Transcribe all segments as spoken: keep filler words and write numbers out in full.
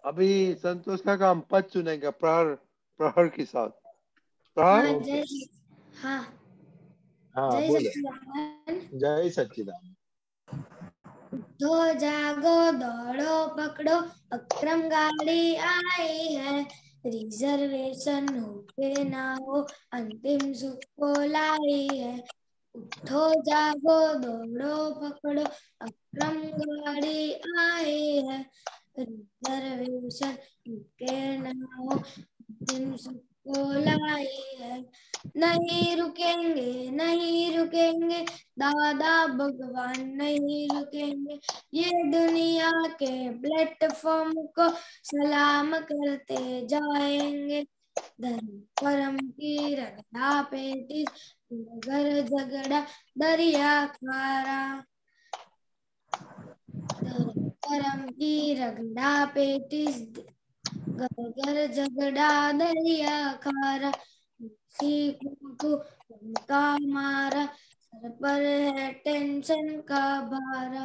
अभी संतोष का काम पद चुनेगा प्रहर प्रहर के साथ। हाँ प्रहर जय हाँ हाँ जय बोलो। सच्चिदानंद। जय सच्चिदानंद। उठो जागो दौड़ो पकड़ो अक्रम गाड़ी आई है, रिजर्वेशन हो के ना हो अंतिम सुख को लाई है। उठो जागो दौड़ो पकड़ो अक्रम गाड़ी आई है, रिजर्वेशन हो के ना हो अंतिम सुख को लाई है। नहीं रुकेंगे नहीं रुकेंगे दादा भगवान नहीं रुकेंगे, ये दुनिया के प्लेटफॉर्म को सलाम करते जाएंगे। धर्म कर्म की रगड़ा पेटिस घर झगड़ा दरिया खारा, धर्म कर्म की रगड़ा पेटिस घर घर झगड़ा दरिया खारा, सीखों को उनका मारा सर पर है टेंशन का भारा।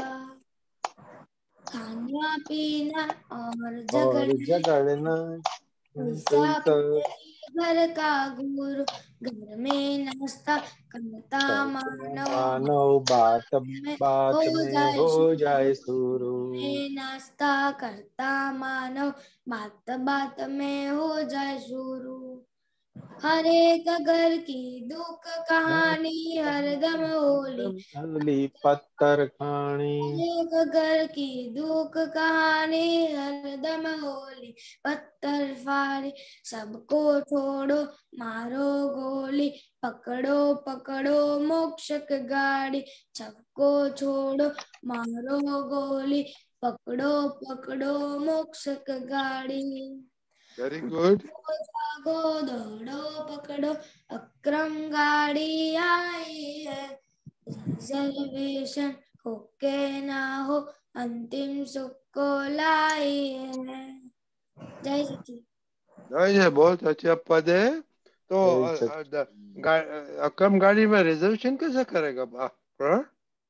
खाना पीना और और झगड़ना झगड़ना पैसा पूरे घर का गुरु, घर में नाश्ता करता मानव मानव बात में बात हो में जाए हो जाए शुरू। शुरू। में नाश्ता करता मानव बात बात में हो जाए शुरू। हर एक घर की दुख कहानी हरदम होली, होली पत्थर खानी। एक घर की दुख कहानी हरदम होली पत्थर फाड़ी, सबको छोड़ो मारो गोली पकड़ो पकड़ो मोक्ष की गाड़ी, सबको छोड़ो मारो गोली पकड़ो पकड़ो मोक्ष की गाड़ी। Very good. जागो दौड़ो पकड़ो अक्रम गाड़ी आई है, रिजर्वेशन हो के ना हो अंतिम सुख को लाई है। जय सच्ची। जय जय, बहुत अच्छा पद है। तो जय अ, अ, सच्चिदानंद। द- गा, अक्रम गाड़ी में रिजर्वेशन कैसे करेगा बा प्रहर?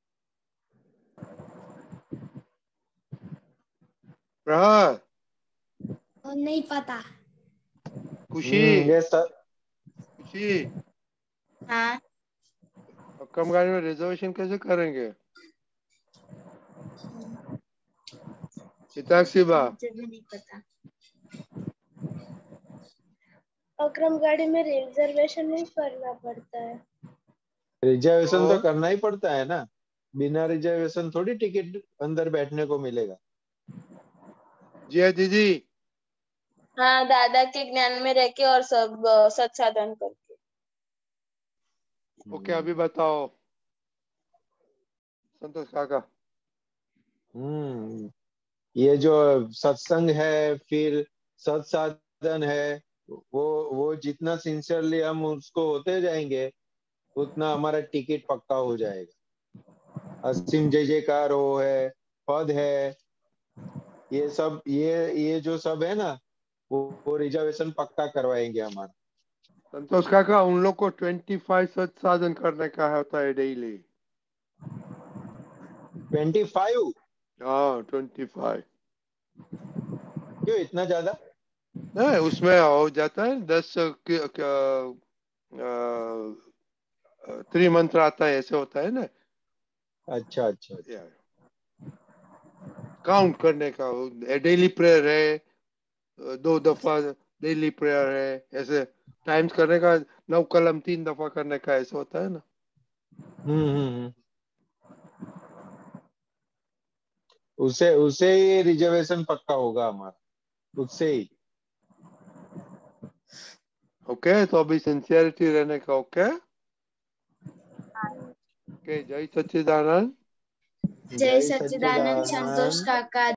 प्रहर और नहीं पता। खुशी हम्म ये सर। खुशी हाँ अक्रम गाड़ी में रिजर्वेशन कैसे करेंगे? हिताक्षी बा मुझे भी नहीं पता। अक्रम गाड़ी में रिजर्वेशन नहीं करना पड़ता है। रिजर्वेशन तो तो करना ही पड़ता है ना, बिना रिजर्वेशन थोड़ी टिकट अंदर बैठने को मिलेगा। जी है दीदी। हाँ, दादा के ज्ञान में रह के और सब अ, सत्साधन करके। ओके, अभी बताओ संतोष काका। हम्म ये जो सत्संग है फिर सत्साधन है, वो वो जितना सिंसियरली हम उसको होते जाएंगे उतना हमारा टिकट पक्का हो जाएगा। असीम जय जयकार वो है, पद है, ये सब ये ये जो सब है ना, वो, वो रिजर्वेशन पक्का करवाएंगे हमारा। संतोष काका, उन लोग को ट्वेंटी फाइव सच साधन करने का होता है डेली। Twenty five? हाँ ट्वेंटी फाइव। क्यों इतना ज्यादा? नहीं, उसमें हो जाता है दस त्रिमंत्र आता है, ऐसे होता है ना। अच्छा अच्छा अच्छा। काउंट करने का डेली प्रेयर है, दो दफा डेली प्रेयर है, ऐसे टाइम्स करने का, नौ कलम तीन दफा करने का, ऐसा होता है ना। हम्म हम्म हम्म। उसे उसे ही रिजर्वेशन पक्का होगा हमारा, उससे ही। ओके, तो अभी सिंसियरिटी रहने का। ओके ओके, जय सच्चिदानंद। जय जय सच्चिदानंद संतोष सच्चिदानंद। काका।